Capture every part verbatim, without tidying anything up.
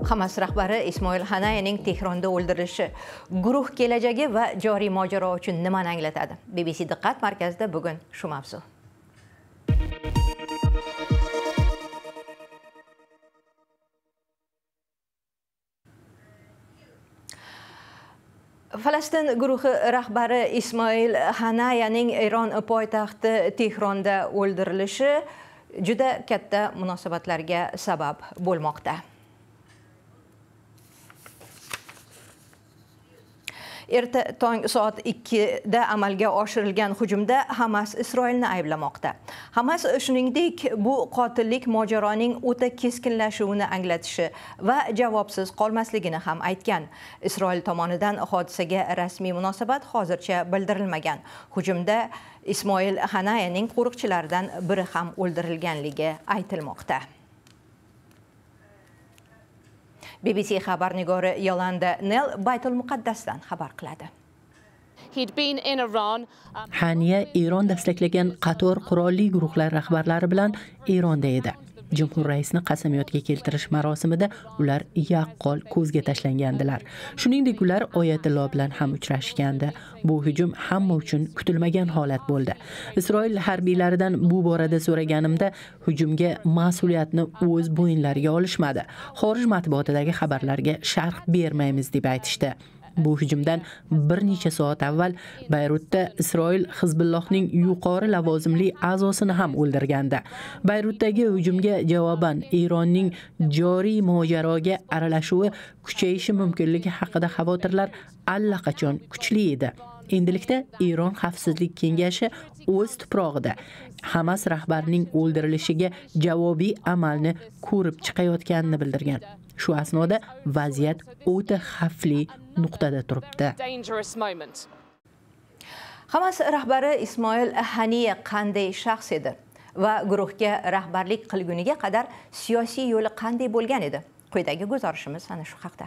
Hamas rahbari Ismoil Hanayaning Tehronda o'ldirilishi guruh kelajagi va joriy mojaro uchun nimani anglatadi? B B C diqqat markazida bugun shu mavzu. Falastin guruhi rahbari Ismoil Hanayaning Eron poytaxti Tehronda o'ldirilishi juda katta munosabatlarga sabab bo'lmoqda. Erta tong soat ikkida amalga oshirilgan hujumda Hamas Isroilni ayblamoqda. Hamas shuningdek bu qotillik mojaroning o'ta keskinlashuvini anglatishi va javobsiz qolmasligini ham aytgan. Isroil tomonidan hodisaga rasmiy munosabat hozircha bildirilmagan. Hujumda Ismoil Hanayaning qo'riqchilaridan biri ham o'ldirilganligi aytilmoqda. B B C xabarnigori Yolanda Nell Baytul Muqaddasdan xabar qiladi. Haniya Eron dastaklagan qator qurolli guruhlar rahbarlari bilan Eronda edi. Jumhur raisni qasamyodga keltirish marosimida ular yaqqol ko'zga tashlangandilar. Shuningdek, ular Oyatullo bilan ham uchrashgandi. Bu hujum hamma uchun kutilmagan holat bo'ldi. Isroil harbiylaridan bu borada so'raganimda, hujumga mas'uliyatni o'z bo'yinlariga olishmadi. Xorij matbuotidagi xabarlarga sharh bermaymiz deb aytishdi. Bu hujumdan bir necha soat avval Bayrutda Isroil Hizbullohning yuqori lavozimli a'zosini ham o'ldirgandi. Bayrutdagi hujumga javoban Eronning joriy mojaroga aralashuvi kuchayishi mumkinligi haqida xavotirlar allaqachon kuchli edi. Endilikda Eron Xavfsizlik kengashi o'z tuprog'ida Hamas rahbarining o'ldirilishiga javobiy amalni ko'rib chiqayotganini bildirgan. Shu asnoda vaziyat o'ta xavfli nuqtada turibdi. Hamas rahbari Ismoil Haniya qanday shaxs edi va guruhga rahbarlik qilguniga qadar siyosiy yo'li qanday bo'lgan edi? Quyidagi guzarishimiz ana shu haqda.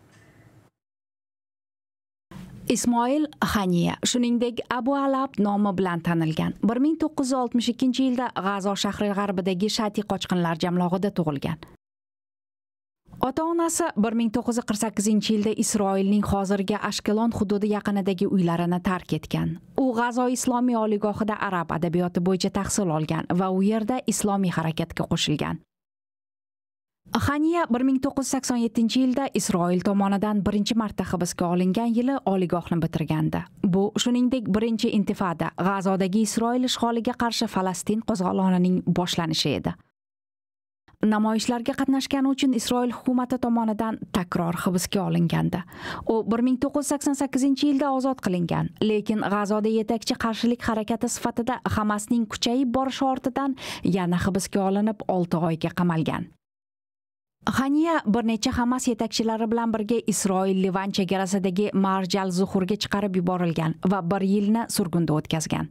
Ismoil Haniya, shuningdek Abu Alab nomi bilan tanilgan. bir ming to'qqiz yuz oltmish ikkinchi yilda G'azo shahri g'arbidagi Shati qochqinlar jamlog'ida tug'ilgan. Ota-onasi bir ming to'qqiz yuz qirq sakkizinchi yilda Isroilning hozirgi Ashkelon hududi yaqinidagi uylarini tark etgan. U G'azo islomiy oliygohida arab adabiyoti bo'yicha tahsil olgan va u yerda islomiy harakatga qo'shilgan. Haniya bir ming to'qqiz yuz sakson yettinchi yilda Isroil tomonidan birinchi marta hibsga olingan yili oliygohni bitirgandi. Bu shuningdek birinchi intifada, G'azodagi Isroil ishg'oliga qarshi Falastin qo'zg'olonining boshlanishi edi. Namoyishlarga qatnashgani uchun Isroil hukumati tomonidan takror hibsga olingandi. U bir ming to'qqiz yuz sakson sakkizinchi yilda ozod qilingan, lekin G'azoda yetakchi qarshilik harakati sifatida Hamasning kuchayib borishi ortidan yana hibsga olinib olti oyga qamalgan. Haniya bir necha Hamas yetakchilari bilan birga Isroil Livan chegarasidagi Marjal Zuhurga chiqarib yuborilgan va bir yilni surgunda o'tkazgan.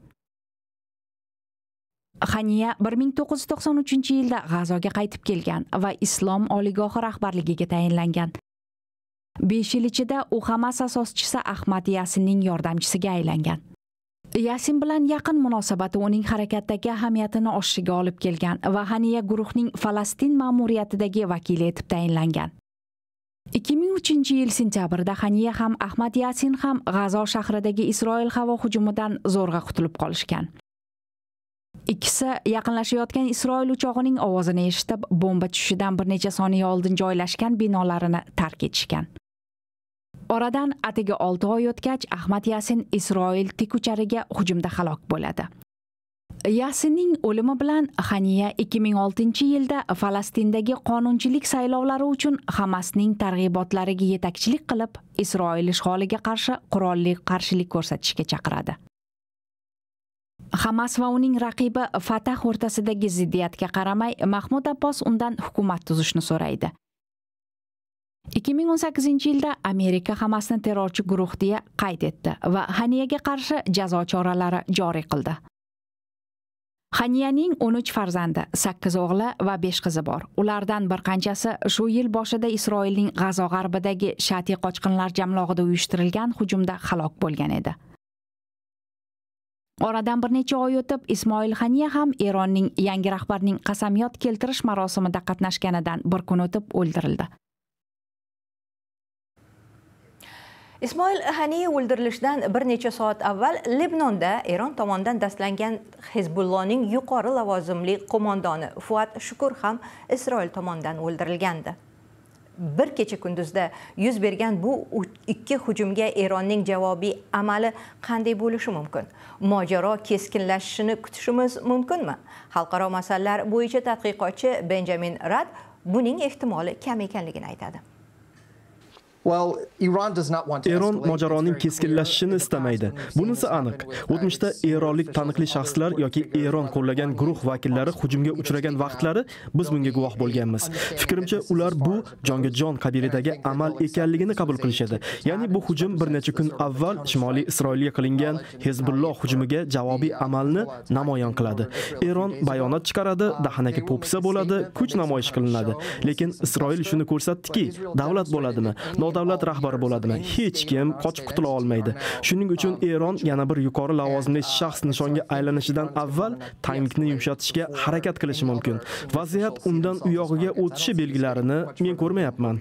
Haniya bir ming to'qqiz yuz to'qson uchinchi yilda G'azoga qaytib kelgan va Islom oliygohi rahbarligiga tayinlangan. besh yil ichida u Hamas asoschisi Ahmad Yasinning yordamchisiga aylangan. Yasin bilan yaqin munosabati uning harakatdagi ahamiyatini oshishiga olib kelgan va Haniya guruhning Falastin ma'muriyatidagi vakili etib tayinlangan. ikki ming uchinchi yil sentyabrda Haniya ham Ahmad Yasin ham G'azo shahridagi Isroil havo hujumidan zo'rg'a qutulib qolishgan. Ikkisi yaqinlashayotgan Isroil uchog'ining ovozini eshitib, bomba tushishidan bir necha soniya oldin joylashgan binolarini tark etishgan. Oradan atigi olti oy o'tgach, Ahmad Yasin Isroil tikuchariga hujumda halok bo'ladi. Yasinning o'limi bilan Haniya ikki ming oltinchi yilda Falastindagi qonunchilik saylovlari uchun Hamasning targ'ibotlariga yetakchilik qilib, Isroil ishg'oliga qarshi qurolli qarshilik ko'rsatishga chaqiradi. Hamas va uning raqibi Fatah o'rtasidagi ziddiyatga qaramay, Mahmud Abbos undan hukumat tuzishni so'raydi. ikki ming o'n sakkizinchi yilda Amerika Hamasni terrorchi guruh deya qayd etdi va Haniyaga qarshi jazo choralari joriy qildi. Haniyaning o'n uch farzandi, sakkiz o'g'li va besh qizi bor. Ulardan bir qanchasi shu yil boshida Isroilning G'azo g'arbidagi Shati qochqinlar jamlog'ida uyushtirilgan hujumda halok bo'lgan edi. Oradan bir necha oy o'tib, Ismoil Haniya ham Eronning yangi rahbarining qasamyod keltirish marosimida qatnashganidan bir kun o'tib o'ldirildi. Ismoil Haniy o'ldirilishidan bir necha soat avval Lebnonda Eron tomonidan dastlangан Hezbollohning yuqori lavozimli qo'mondoni Fuat Shukur ham Isroil tomonidan o'ldirilgandi. Bir kecha kunduzda yuz bergan bu ikki hujumga Eronning javobiy amali qanday bo'lishi mumkin? Mojaro keskinlashishini kutishimiz mumkinmi? Xalqaro masalalar bo'yicha tadqiqotchi Benjamin Rad buning ehtimoli kam ekanligini aytadi. Eron mojaroning keskinlashishini istamaydi. Bunisi aniq. O'tmishda eronlik taniqli shaxslar yoki Eron qo'llagan guruh vakillari hujumga uchragan vaqtlari biz bunga guvoh bo'lganmiz. Fikrimcha, ular bu jonga jon qabilidagi amal ekanligini qabul qilishadi. Ya'ni bu hujum bir necha kun avval Shimoliy Isroilga qilingan Hezbolloh hujumiga javobiy amalni namoyon qiladi. Eron bayonot chiqaradi, dahanaki po'pisa bo'ladi, kuch namoyish qilinadi. Lekin Isroil shuni ko'rsatdiki, davlat bo'ladimi? Davlat rahbari bo'ladimi? Hech kim qochib qutula olmaydi. Shuning uchun Eron yana bir yuqori lavozimli shaxs nishonga aylanishidan avval tankni yumshatishga harakat qilishi mumkin. Vaziyat undan u yog'iga o'tishi belgilarini men ko'rmayapman.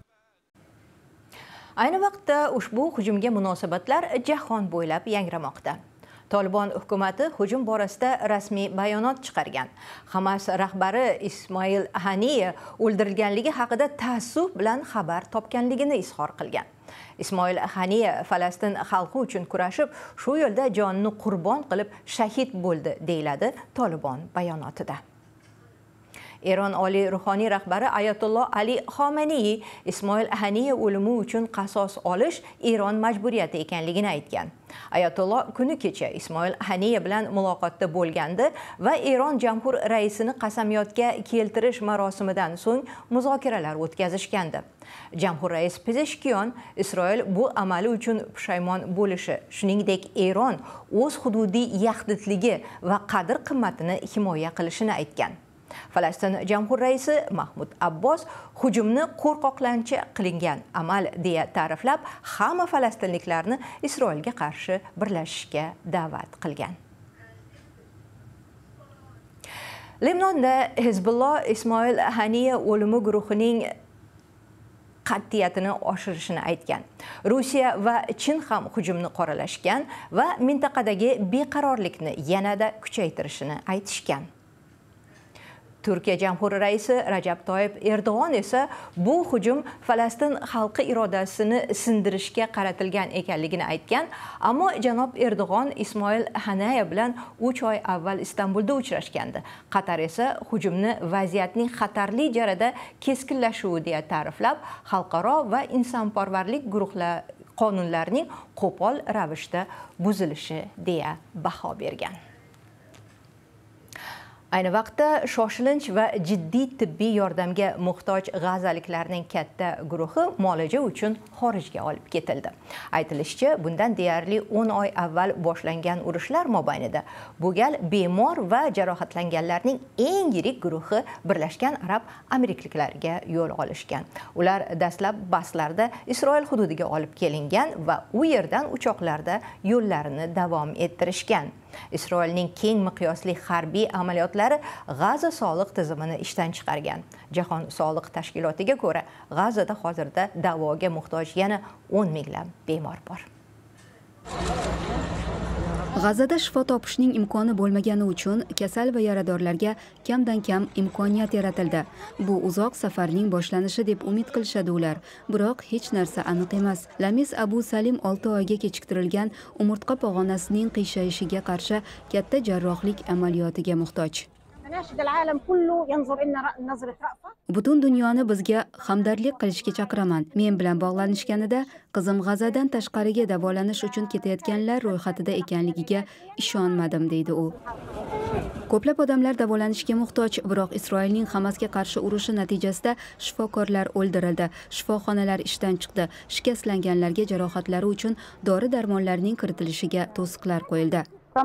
Ayni vaqtda ushbu hujumga munosabatlar jahon bo'ylab yangramoqda. Tolibon hukumati hujum borasida rasmiy bayonot chiqargan. Hamas rahbari Ismoil Haniy o'ldirilganligi haqida taassuf bilan xabar topganligini izhor qilgan. Ismoil Haniy Falastin xalqi uchun kurashib, shu yo'lda jonini qurbon qilib shahid bo'ldi, deyiladi Tolibon bayonotida. Eron oliy ruhoniy rahbari Ayatolloh Ali Xomeiniy Ismoil Haniy o'limi uchun qasos olish Eron majburiyati ekanligini aytgan. Ayatolloh kuni kecha Ismoil Haniy bilan muloqotda bo'lgandi va Eron jamhur raisini qasamyodga keltirish marosimidan so'ng muzokaralar o'tkazishgandi. Jamhur rais Pezeshkian Isroil bu amali uchun pushaymon bo'lishi, shuningdek Eron o'z hududiy yaxlitligi va qadr qimmatini himoya qilishini aytgan. Falastin jamhur raisi Mahmud Abbos hujumni qo'rqoqlancha qilingan amal deya ta'riflab, hamma falastinliklarni Isroilga qarshi birlashishga da'vat qilgan. Lebnonda Hezbolloh Ismoil Haniy o'limi guruhining qat'iyatini oshirishini aytgan. Rossiya va Chin ham hujumni qoralashgan va mintaqadagi beqarorlikni yanada kuchaytirishini aytishgan. Turkiya jamhuri raisi Rajab Toyib Erdo'g'on esa bu hujum Falastin xalqi irodasini sindirishga qaratilgan ekanligini aytgan, ammo janob Erdo'g'on Ismoil Haniy bilan uch oy avval Istanbulda uchrashgandi. Qatar esa hujumni vaziyatning xatarli jarada keskinlashuvi deya ta'riflab, xalqaro va insonparvarlik guruhlar qonunlarining qo'pol ravishda buzilishi deya baho bergan. Ayni vaqtda shoshilinch va jiddiy tibbiy yordamga muhtoj g'azaliklarning katta guruhi muolaja uchun xorijga olib ketildi. Aytilishicha, bundan deyarli o'n oy avval boshlangan urushlar mobaynida bu gal bemor va jarohatlanganlarning eng yirik guruhi Birlashgan Arab Amirliklarga yo'l olishgan. Ular dastlab baslarda Isroil hududiga olib kelingan va u yerdan uchoqlarda yo'llarini davom ettirishgan. Isroilning keng miqyosli harbiy amaliyotlari G'aza sog'liq tizimini ishdan chiqargan. Jahon sog'liq tashkilotiga ko'ra, G'azada hozirda davoga muhtoj yana o'n minglab bemor bor. G'azada shifo topishning imkoni bo'lmagani uchun kasal va yaradorlarga kamdan kam imkoniyat yaratildi. Bu uzoq safarning boshlanishi deb umid qilishadi ular, biroq hech narsa aniq emas. Lamis Abu Salim olti oyga kechiktirilgan umurtqa pog'onasining qiyshayishiga qarshi katta jarrohlik amaliyotiga muhtoj. Butun dunyoni bizga hamdardlik qilishga chaqiraman. Men bilan bog'lanishganida qizim G'azadan tashqariga davolanish uchun ketayotganlar ro'yxatida ekanligiga ishonmadim, deydi u. Ko'plab odamlar davolanishga muhtoj, biroq Isroilning Hamasga qarshi urushi natijasida shifokorlar o'ldirildi, shifoxonalar ishdan chiqdi, shikastlanganlarga jarohatlari uchun dori-darmonlarning kiritilishiga to'siqlar qo'yildi.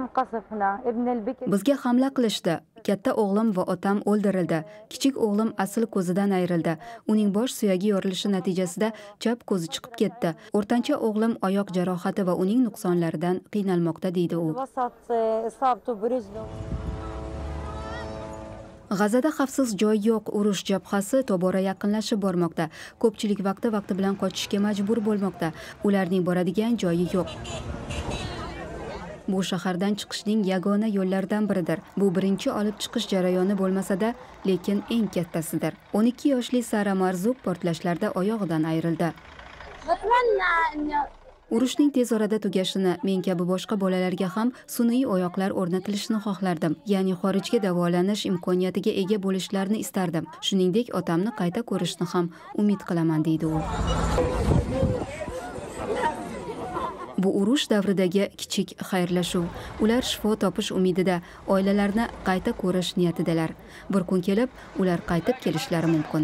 Bizga hamla qilishdi. Katta o'g'lim va otam o'ldirildi. Kichik o'g'lim asl ko'zidan ayrildi. Uning bosh suyagi yorilishi natijasida chap ko'zi chiqib ketdi. O'rtancha o'g'lim oyoq jarohati va uning nuqsonlaridan qiynalmoqda, deydi u. G'azada xavfsiz joy yo'q, urush jabhasi tobora yaqinlashib bormoqda. Ko'pchilik vaqti vaqti bilan qochishga majbur bo'lmoqda. Ularning boradigan joyi yo'q. Bu shahardan chiqishning yagona yo'llaridan biridir. Bu birinchi olib chiqish jarayoni bo'lmasa-da, lekin eng kattasidir. o'n ikki yoshli Sara Marzuk portlashlarda oyog'idan ayrildi. Urushning tez orada tugashini, men kabi boshqa bolalarga ham sun'iy oyoqlar o'rnatilishini xohlardim. Ya'ni xorijga davolanish imkoniyatiga ega bo'lishlarini istardim. Shuningdek, otamni qayta ko'rishni ham umid qilaman, deydi u. Bu urush davridagi kichik xayrlashuv. Ular shifo topish umidida, oilalarni qayta ko'rish niyatidalar. Bir kun kelib, ular qaytib kelishlari mumkin.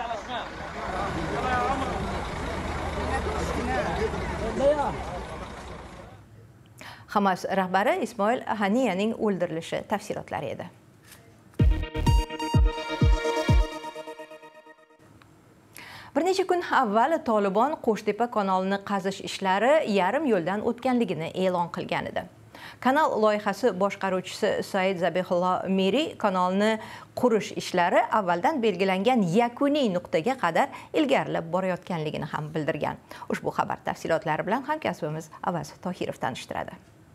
Hamas rahbari Ismoil Haniyaning o'ldirilishi tafsilotlari edi. Bir necha kun avval Tolibon Qo'shtepa kanalini qazish ishlari yarim yo'ldan o'tganligini e'lon qilgan edi. Kanal loyihasi boshqaruvchisi Said Zabihulloh Miri kanalni qurish ishlari avvaldan belgilangan yakuniy nuqtaga qadar ilgarilab borayotganligini ham bildirgan. Ushbu xabar tafsilotlari bilan hamkasbimiz Avaz Tohirov tanishtiradi.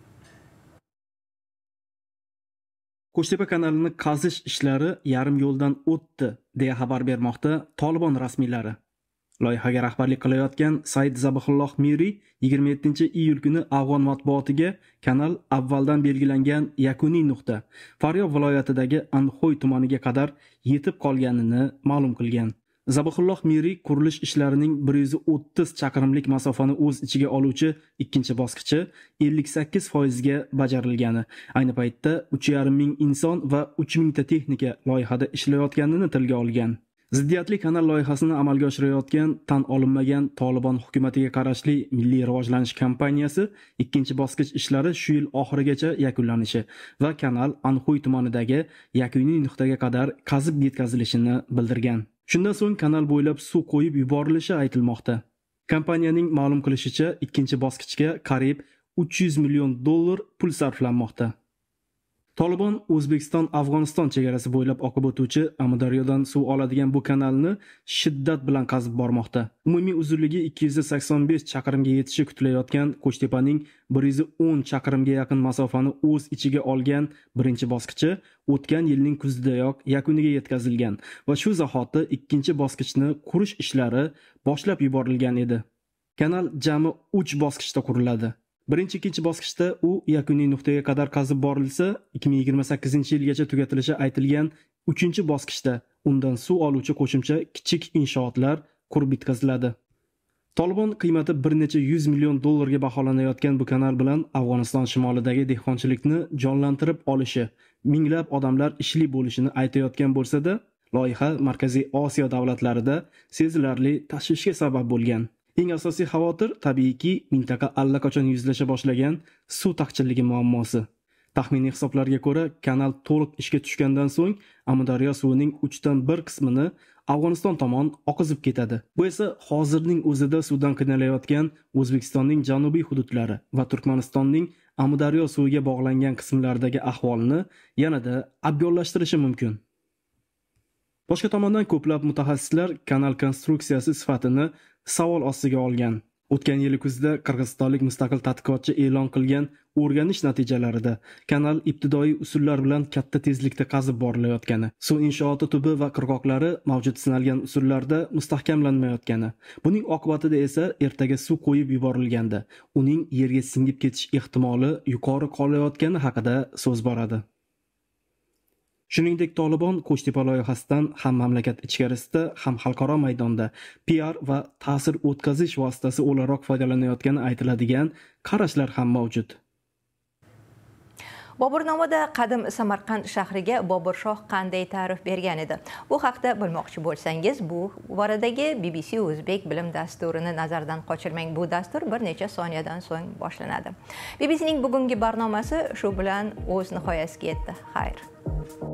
Qo'shtepa kanalini qazish ishlari yarim yo'ldan o'tdi, deya xabar bermoqda Tolibon rasmiylari. Loyihaga rahbarlik qilayotgan Said Zabihulloh Miri yigirma yettinchi iyul kuni afg'on matbuotiga kanal avvaldan belgilangan yakuniy nuqta Faryob viloyatidagi Anxoy tumaniga qadar yetib qolganini ma'lum qilgan. Zabihulloh Miri qurilish ishlarining bir yuz o'ttiz chaqirimlik masofani o'z ichiga oluvchi ikkinchi bosqichi ellik sakkiz foiz ga bajarilgani. Ayni paytda uch yarim ming inson va uch mingta texnika loyihada ishlayotganini tilga olgan. Ziddiyatli kanal loyihasini amalga oshirayotgan tan olinmagan Tolibon hukumatiga qarashli Milliy rivojlanish kompaniyasi ikkinchi bosqich ishlari shu yil oxirigacha yakunlanishi va kanal Anxoy tumanidagi yakuniy nuqtaga qadar qazib yetkazilishini bildirgan. Shundan so'ng kanal bo'ylab suv qo'yib yuborilishi aytilmoqda. Kompaniyaning ma'lum qilishicha, ikkinchi bosqichga qariyb uch yuz million dollar pul sarflanmoqda. Tolibon O'zbekiston-Afg'oniston chegarasi bo'ylab oqib o'tuvchi Amudaryodan suv oladigan bu kanalni shiddat bilan qazib bormoqda. Umumiy uzunligi ikki yuz sakson besh chaqirimga yetishi kutilayotgan Qo'shtepaning bir yuz o'n chaqirimga yaqin masofani o'z ichiga olgan birinchi bosqichi o'tgan yilning kuzidayoq yakuniga yetkazilgan va shu zahoti ikkinchi bosqichni qurish ishlari boshlab yuborilgan edi. Kanal jami uch bosqichda quriladi. Birinchi ikkinchi bosqichda u yakuniy nuqtaga qadar qazib borilsa, ikki ming yigirma sakkizinchi yilgacha tugatilishi aytilgan uchinchi bosqichda undan suv oluvchi qo'shimcha kichik inshootlar qurib bitkaziladi. Tolibon qiymati bir necha yuz million dollarga baholanayotgan bu kanal bilan Afg'oniston shimolidagi dehqonchilikni jonlantirib olishi, minglab odamlar ishli bo'lishini aytayotgan bo'lsa-da, loyiha Markaziy Osiyo davlatlarida sezilarli tashvishga sabab bo'lgan. Eng asosiy xavotir tabiiyki mintaqa allaqachon yuzlasha boshlagan suv taqchilligi muammosi. Taxminiy hisoblarga ko'ra, kanal to'liq ishga tushgandan so'ng Amudaryo suvining uchdan bir qismini Afg'oniston tomon oqizib ketadi. Bu esa hozirning o'zida suvdan qiynalayotgan O'zbekistonning janubiy hududlari va Turkmanistonning Amudaryo suviga bog'langan qismlaridagi ahvolni yanada abgorlashtirishi mumkin. Boshqa tomondan ko'plab mutaxassislar kanal konstruksiyasi sifatini savol ostiga olgan. O'tgan yil kuzida qirg'izistonlik mustaqil tadqiqotchi e'lon qilgan o'rganish natijalarida kanal ibtidoiy usullar bilan katta tezlikda qazib borilayotgani, suv inshooti tubi va qirg'oqlari mavjud sinalgan usullarda mustahkamlanmayotgani, buning oqibatida esa ertaga suv qo'yib yuborilganda uning yerga singib ketish ehtimoli yuqori qolayotgani haqida so'z boradi. Shuningdek, Tolibon Qo'shtepa loyihasidan ham mamlakat ichkarisida, ham xalqaro maydonda P R va ta'sir o'tkazish vositasi o'laroq foydalanayotgani aytiladigan qarashlar ham mavjud. Boburnomada qadim Samarqand shahriga Bobur Shoh qanday ta'rif bergan edi? Bu haqda bilmoqchi bo'lsangiz, bu boradagi B B C O'zbek bilim dasturini nazardan qochirmang. Bu dastur bir necha soniyadan so'ng boshlanadi. B B C'ning bugungi barnomasi shu bilan o'z nihoyasiga yetdi. Xayr.